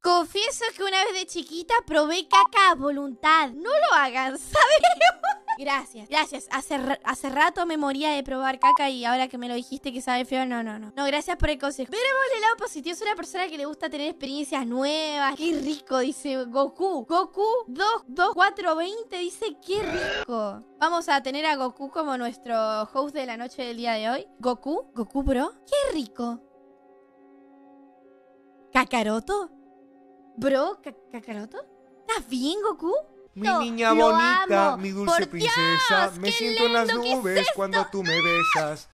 Confieso que una vez de chiquita probé caca a voluntad. No lo hagan, ¿sabes? Gracias, gracias. Hace rato me moría de probar caca y ahora que me lo dijiste que sabe feo, no. No, gracias por el consejo. Veremos el lado positivo. Es una persona que le gusta tener experiencias nuevas. Qué rico, dice Goku. Goku 22420 dice qué rico. Vamos a tener a Goku como nuestro host de la noche del día de hoy. Goku, bro. Qué rico. ¿Kakaroto? Bro, ¿Kakaroto? ¿Estás bien, Goku? Mi niña bonita, mi dulce princesa, me siento en las nubes cuando tú me besas.